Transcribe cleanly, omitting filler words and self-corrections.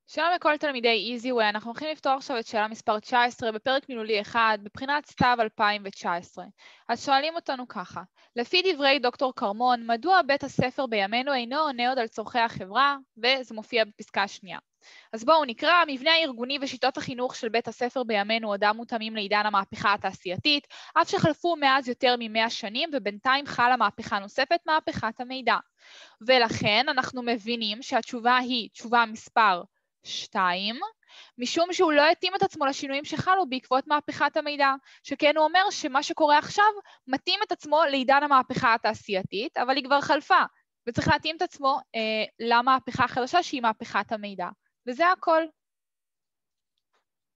שלום לכל תלמידי EasyWay, אנחנו הולכים לפתור עכשיו את שאלה מספר 19 בפרק מילולי 1 בבחינת סתיו 2019. אז שואלים אותנו ככה, לפי דברי דוקטור קרמון, מדוע בית הספר בימינו אינו עונה עוד על צורכי החברה? וזה מופיע בפסקה השנייה. אז בואו נקרא, המבנה הארגוני ושיטות החינוך של בית הספר בימינו עודם מותאמים לעידן המהפכה התעשייתית, אף שחלפו מאז יותר מ100 שנים ובינתיים חלה מהפכה נוספת, מהפכת המידע. ולכן אנחנו מבינים שהתשובה היא תשובה מספר 2, משום שהוא לא התאים את עצמו לשינויים שחלו בעקבות מהפכת המידע, שכן הוא אומר שמה שקורה עכשיו מתאים את עצמו לעידן המהפכה התעשייתית, אבל היא כבר חלפה, וצריך להתאים את עצמו למהפכה החדשה שהיא מהפכת המידע. וזה הכל.